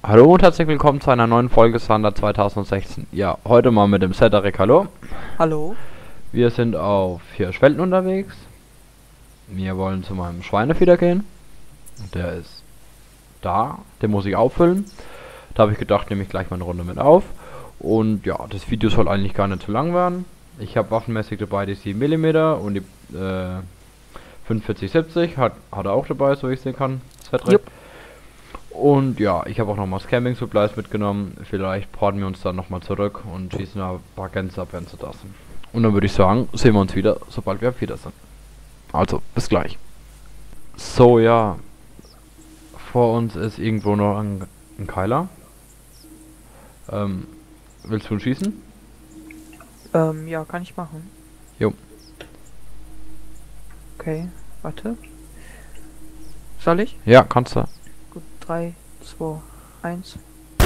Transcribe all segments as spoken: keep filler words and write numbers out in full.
Hallo und herzlich willkommen zu einer neuen Folge Thunder zwanzig sechzehn. Ja, heute mal mit dem Cedric, hallo. Hallo. Wir sind auf vier Schwelten unterwegs. Wir wollen zu meinem Schweinefieder gehen. Der ist da, den muss ich auffüllen. Da habe ich gedacht, nehme ich gleich mal eine Runde mit auf. Und ja, das Video soll eigentlich gar nicht zu lang werden. Ich habe waffenmäßig dabei die sieben Millimeter und die äh, fünfundvierzig siebzig hat, hat er auch dabei, so ich sehen kann. Cedric. Jupp. Und ja, ich habe auch nochmal Camping Supplies mitgenommen. Vielleicht porten wir uns dann nochmal zurück und schießen ein paar Gänse ab, wenn sie da sind. Und dann würde ich sagen, sehen wir uns wieder, sobald wir wieder sind. Also, bis gleich. So, ja. Vor uns ist irgendwo noch ein, ein Keiler. Ähm, willst du ihn schießen? Ähm, ja, kann ich machen. Jo. Okay, warte. Soll ich? Ja, kannst du. Gut, drei, zwei, eins.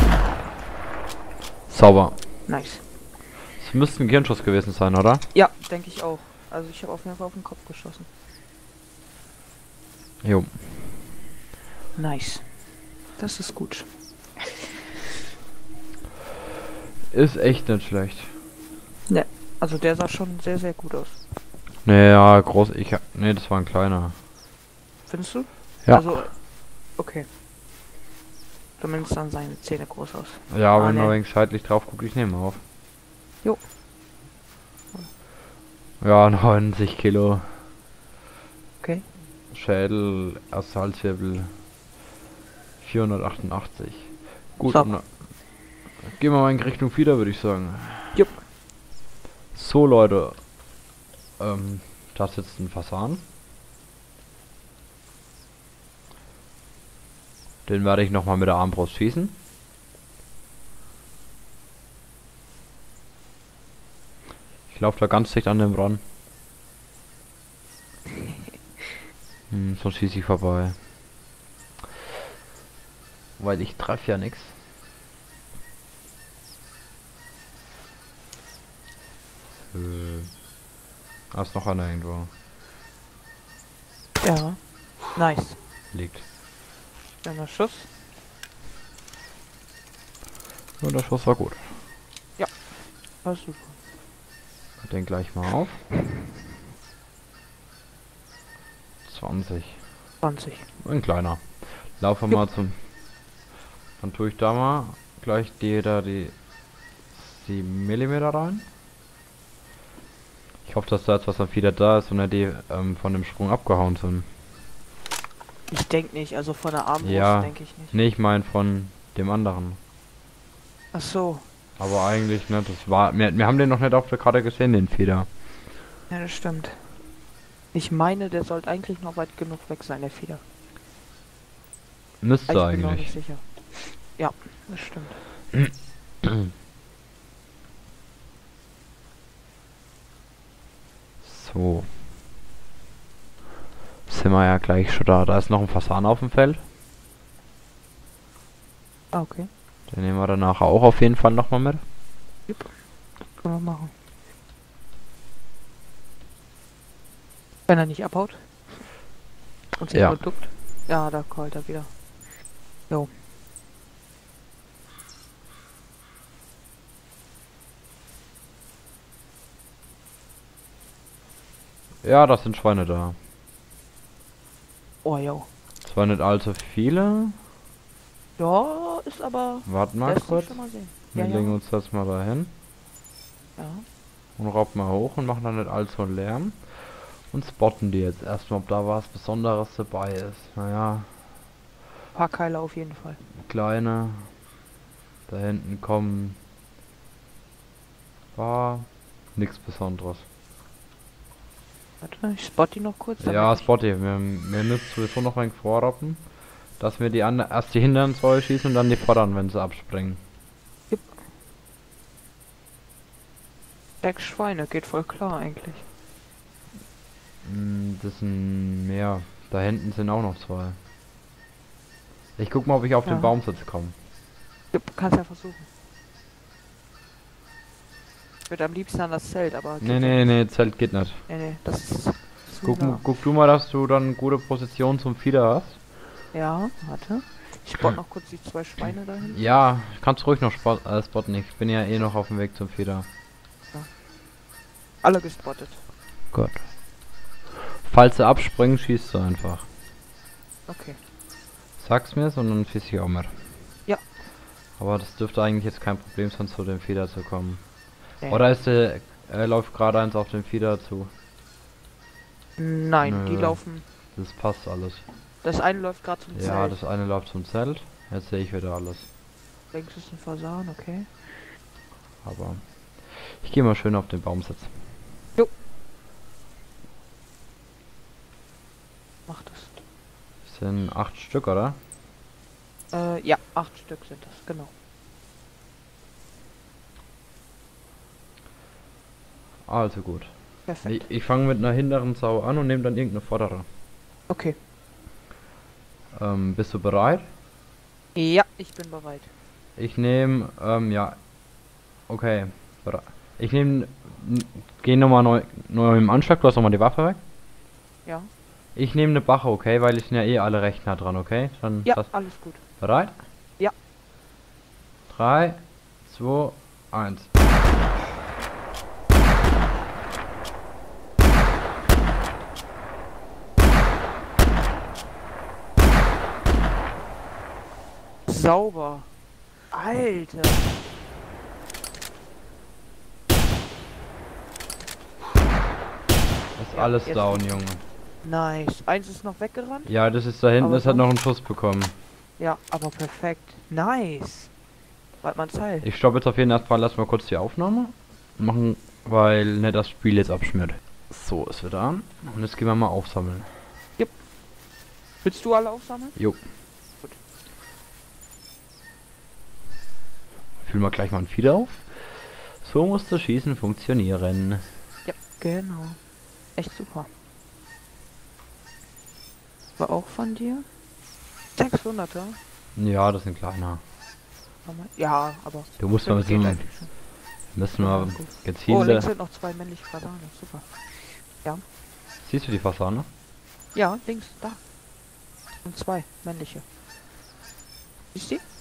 Sauber. Nice. Es müsste ein Gehirnschuss gewesen sein, oder? Ja, denke ich auch. Also ich habe auf jeden Fall auf den Kopf geschossen. Jo. Nice. Das ist gut. Ist echt nicht schlecht. Ne, also der sah schon sehr, sehr gut aus. Naja, groß. Ich hab. Nee, das war ein kleiner. Findest du? Ja. Also, okay. Zumindest sahen seine Zähne groß aus. Ja, Ah, wenn man nee. ein wenig seitlich drauf guckt, ich nehme auf. Jo. Ja, neunzig Kilo. Okay. Schädel, erster Halswirbel. vierhundertachtundachtzig. Gut, So. na, gehen wir mal in Richtung Fieder, würde ich sagen. Jupp. So, Leute. Ähm, da sitzt ein Fasan. Den werde ich nochmal mit der Armbrust schießen. Ich laufe da ganz dicht an dem ran. Hm, so schieße ich vorbei. Weil ich treffe ja nichts. Äh, da ist noch einer irgendwo. Ja. Nice. Liegt. Schöner Schuss. Und der Schuss war gut. War super. Den gleich mal auf. zwanzig. zwanzig. Ein kleiner. Laufen wir mal zum. Dann tue ich da mal gleich die da die sieben Millimeter rein. Ich hoffe, dass da jetzt was am Fieder da ist und nicht die ähm, von dem Sprung abgehauen sind. Ich denke nicht, also von der Armbrust Ja. denke ich nicht. Nee, ich meine von dem anderen. Ach so. Aber eigentlich nicht. Das war. Wir, wir haben den noch nicht auf der Karte gesehen, den Fieder. Ja, das stimmt. Ich meine, der sollte eigentlich noch weit genug weg sein, der Fieder. Müsste Ich bin noch eigentlich. nicht sicher. Ja, das stimmt. So. Sind wir ja gleich schon da. Da ist noch ein Fasan auf dem Feld. Ah, okay. Den nehmen wir danach auch auf jeden Fall nochmal mit. Können wir machen. Wenn er nicht abhaut. Und sich Ja. nur duckt. Ja, da callt er wieder. Jo. Ja, das sind Schweine da. Oh, jo. Zwar nicht allzu viele. Ja, ist aber... Warten mal lässt sich kurz. schon mal sehen. Wir Ja, legen ja. uns das mal dahin. Ja. Und robben mal hoch und machen dann nicht allzu einen Lärm. Und spotten die jetzt erstmal, ob da was Besonderes dabei ist. Naja, Ein paar Keile auf jeden Fall. kleine. Da hinten kommen. War nichts Besonderes. Warte, ich spot die noch kurz. Ja, damit ich- Spotty, wir, wir müssen sowieso noch ein vorrappen. Dass wir die an, erst die hinteren Säule schießen und dann die vorderen, wenn sie abspringen. Sechs Schweine, geht voll klar eigentlich. Mm, das sind mehr. Da hinten sind auch noch zwei. Ich guck mal, ob ich auf Ja. den Baumsitz komme. Du kannst ja versuchen. Ich würde am liebsten an das Zelt, aber... geht Nee, ja nee, nicht. nee, Zelt geht nicht. Nee, nee, das ist... zu Guck, nah. guck du mal, dass du dann gute Position zum Fieder hast. Ja, warte. Ich spot noch kurz die zwei Schweine dahin. Ja, kannst ruhig noch spot, äh, spotten. Ich bin ja eh noch auf dem Weg zum Fieder. Alle gespottet. Gut. Falls sie abspringen, schießt du einfach. Okay. Sag's mir's und dann schieß ich auch mit. Ja. Aber das dürfte eigentlich jetzt kein Problem sein, zu dem Fieder zu kommen. Nee. Oder ist der, er läuft gerade eins auf den Fieder zu? Nein, Nö. die laufen. Das passt alles. Das eine läuft gerade zum Zelt. Ja, das eine läuft zum Zelt. Jetzt sehe ich wieder alles. Links ist ein Fasan, okay. Aber ich gehe mal schön auf den Baum sitzen. Jo. Mach das. Das sind acht Stück, oder? Äh, ja, acht Stück sind das, genau. Also gut. Perfekt. Ich, ich fange mit einer hinteren Sau an und nehme dann irgendeine vordere. Okay. Ähm, bist du bereit? Ja, ich bin bereit. Ich nehme, ähm, ja. Okay. Bere- Ich nehme, geh nochmal neu, neu im Anschlag, du hast nochmal die Waffe weg. Ja. Ich nehme eine Bache, okay, weil ich sind ja eh alle recht nah dran, okay? Dann Ja, das, alles gut. bereit? Ja. drei, zwei, eins. Sauber. Alter. Das ist Ja, alles jetzt down, geht's. Junge. Nice. Eins ist noch weggerannt. Ja, das ist da hinten, Aber das hat sonst- noch einen Schuss bekommen. Ja, aber perfekt. Nice. Warte mal Zeit. Ich stoppe jetzt auf jeden Fall erstmal kurz die Aufnahme. Machen, weil ne das Spiel jetzt abschmiert. So, ist wieder an. Und jetzt gehen wir mal aufsammeln. Willst du alle aufsammeln? Jo. Gut. Fühlen wir gleich mal ein Fieder auf. So muss das Schießen funktionieren. Ja, genau. Echt super. War auch von dir? sechshunderter? Ja, das sind kleiner. Ja, aber... Du musst mal mit so geht einem, eigentlich schon. müssen Ja, wir gut. Oh, gezielte. links sind noch zwei männliche Fasane. Super. Siehst du die Fasane? Ja, links, da. Und zwei männliche. Siehst du die?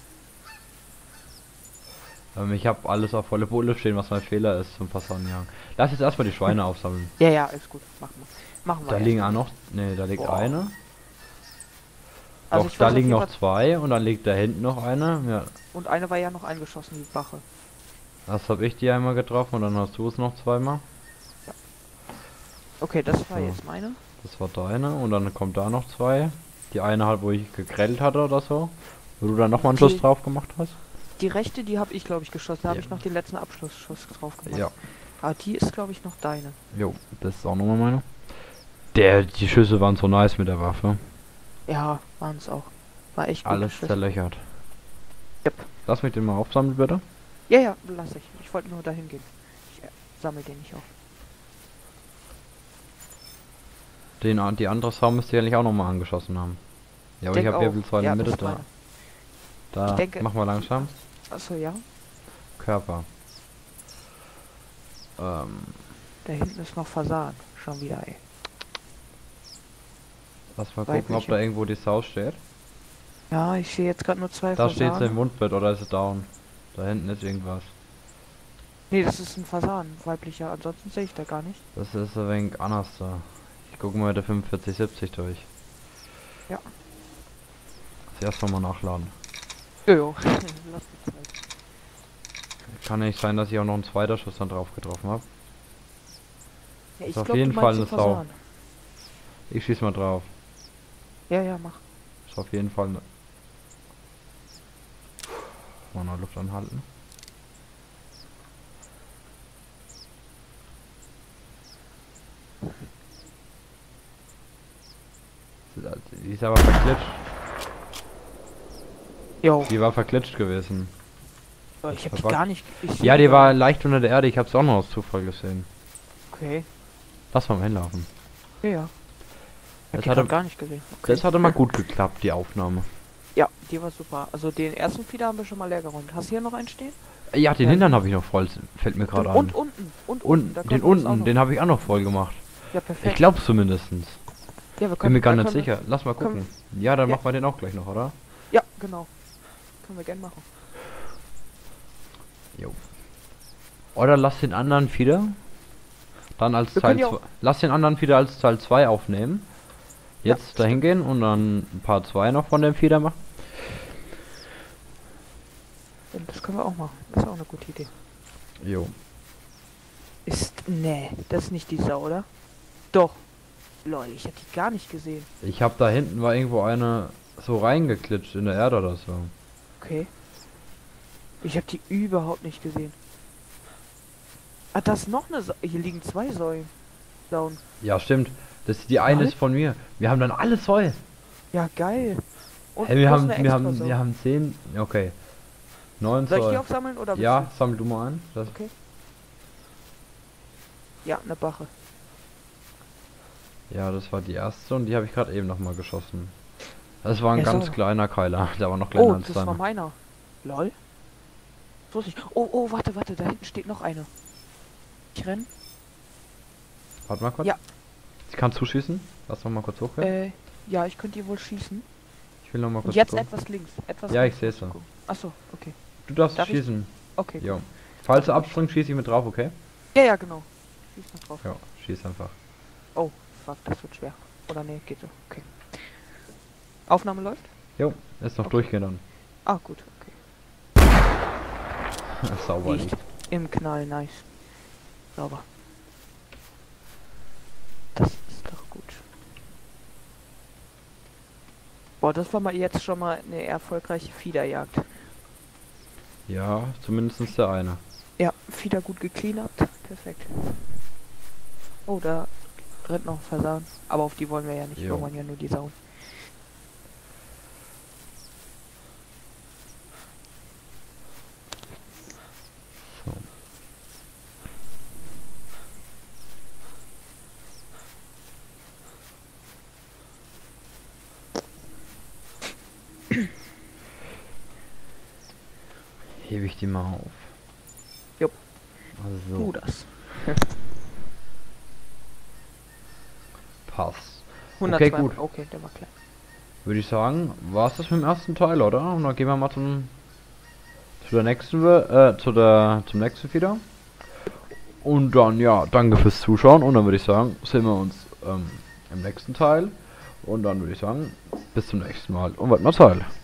Ähm, ich habe alles auf volle Bulle stehen, was mein Fehler ist zum Fasanenjagen. Lass jetzt erstmal die Schweine aufsammeln. Ja, ja, ist gut. Machen wir. Machen wir. Da erst liegen mal. auch noch. Ne, da liegt Boah. eine. Also Doch, ich da weiß auf liegen jeden noch Fall- zwei und dann liegt da hinten noch eine. Ja, Und eine war ja noch eingeschossen, die Wache. das habe ich die einmal getroffen und dann hast du es noch zweimal. Okay, das war So. jetzt meine. Das war deine und dann kommt da noch zwei. Die eine halt, wo ich gegrellt hatte oder so. Wo du dann nochmal einen Schuss Die- drauf gemacht hast. Die rechte, die habe ich, glaube ich, geschossen. Da habe Ja. ich noch den letzten Abschlussschuss drauf gemacht. Ja. Aber die ist, glaube ich, noch deine. Jo, das ist auch nochmal meine. Der, die Schüsse waren so nice mit der Waffe. Ja, waren es auch. War echt gut. Alles zerlöchert. Yep. Lass mich den mal aufsammeln, bitte. Ja, ja, lass ich. Ich wollte nur dahin gehen. Ich äh, sammle den nicht auf. Den, an- die andere Sau müsste ich eigentlich auch nochmal angeschossen haben. Ja, aber ich Denk habe auch. Wirbel zwei in Ja, der das Mitte ist da. meine. Da, Ich denke- mach mal langsam. Achso, ja. Körper. Ähm, Da hinten ist noch Fasan. Schon wieder, ey. lass mal gucken, ob Weibliche. da irgendwo die Sau steht. Ja, ich sehe jetzt gerade nur zwei Da steht sie Fasanen. im Mundbett oder ist es down? Da hinten ist irgendwas. Nee, das ist ein Fasan, weiblicher. Ansonsten sehe ich da gar nicht. Das ist ein wenig anders da. Ich gucke mal der fünfundvierzig siebzig durch. Ja. Zuerst nochmal nachladen. Jojo. Lass die Zeit. Kann nicht sein, dass ich auch noch einen zweiten Schuss dann drauf getroffen habe. Ja, Ist ich auf glaub, jeden du Fall meinst eine den Sau. Fasan. Ich schieß mal drauf. Ja, ja, mach. Ist auf jeden Fall eine... Mal noch Luft anhalten. Die ist aber verklitscht. Jo. Die war verklitscht gewesen. Ich hab die Verbuggt. gar nicht. Ich Ja, seh die gar war nicht. leicht unter der Erde. Ich hab's auch noch aus Zufall gesehen. Okay. Lass mal hinlaufen. Ja, ja. Ich Das hab die hatte, grad gar nicht gesehen. Okay. das hatte mal gut geklappt, die Aufnahme. Ja, die war super. Also den ersten Fieder haben wir schon mal leer geräumt. Hast du hier noch einen stehen? Ja, den Ja. Hintern habe ich noch voll. Fällt mir gerade Und, an. und unten. Und Und unten. Da den können wir uns auch unten, noch- den habe ich auch noch voll gemacht. Ja, perfekt. Ich glaube zumindestens. Ja, wir Bin können, mir gar da nicht können wir- sicher. Lass mal können- gucken. Ja, dann Ja. machen wir den auch gleich noch, oder? Ja, genau. Können wir gern machen. Jo. Oder lass den anderen Feeder dann als Wir Teil können ja zwei. auch- Lass den anderen Feeder als Teil zwei aufnehmen. Ja, Jetzt dahin gehen und dann ein Part zwei noch von dem Feeder machen. stimmt. Das können wir auch machen. Das ist auch eine gute Idee. Jo. Ist. Nee, das ist nicht die Sau, oder? Doch. Lol, ich hab die gar nicht gesehen. Ich hab da hinten war irgendwo eine so reingeklitscht in der Erde oder so. Okay. Ich hab die überhaupt nicht gesehen. Ah, da ist noch eine Sa Hier liegen zwei Säulen. Sauen. Ja, stimmt. Das die eine Alle? ist von mir. Wir haben dann alles voll. Ja, geil. Und Hey, wir plus haben eine wir haben Extrasau. wir haben zehn. Okay. neun Soll ich die Zoll. aufsammeln oder willst Ja, sammel du mal ein. Das, du? Ja, eine Bache. ja, das war die erste und die habe ich gerade eben noch mal geschossen. Das war ein Ja, ganz sauber. kleiner Keiler. Der war noch kleiner Oh, als das war deiner. meiner. Lol. So ist ich. Oh, oh, warte, warte, da hinten steht noch eine. Ich renn. Warte mal kurz. Ja. Ich kann zuschießen. Lass noch mal kurz hoch. Äh, ja, ich könnte die wohl schießen. Ich will noch mal Und kurz. jetzt hoch. etwas links. Etwas Ja, links. ich seh's ja. Achso, okay. Du darfst Darf ich? schießen. Okay. Jo. Falls du abspringst, schieß ich mit drauf, okay? Ja, ja, genau. Schieß mal drauf. Ja, schieß einfach. Oh, fuck, das wird schwer. Oder nee, geht so. Okay. Aufnahme läuft? Jo, ist noch Okay. durchgehen dann. Ah, gut, okay. Sauber Liegt liegt. im Knall, nice. Sauber. Das ist doch gut. Boah, das war mal jetzt schon mal eine erfolgreiche Fiederjagd. Ja, zumindest der eine. Ja, Fieder gut gecleanert. Perfekt. Oh, da rennt noch ein Fasan. Aber auf die wollen wir ja nicht. Jo. Wir wollen ja nur die Sauen. So. Hebe ich die mal auf. Jupp. Also, Du das. passt. hundertzwei. gut. Okay, der war klein. Würde ich sagen, war es das mit dem ersten Teil, oder? Und dann gehen wir mal zum zu der nächsten äh, zu der zum nächsten wieder. Und dann ja, danke fürs Zuschauen und dann würde ich sagen, sehen wir uns ähm, im nächsten Teil. Und dann würde ich sagen, bis zum nächsten Mal und weit mal Teil.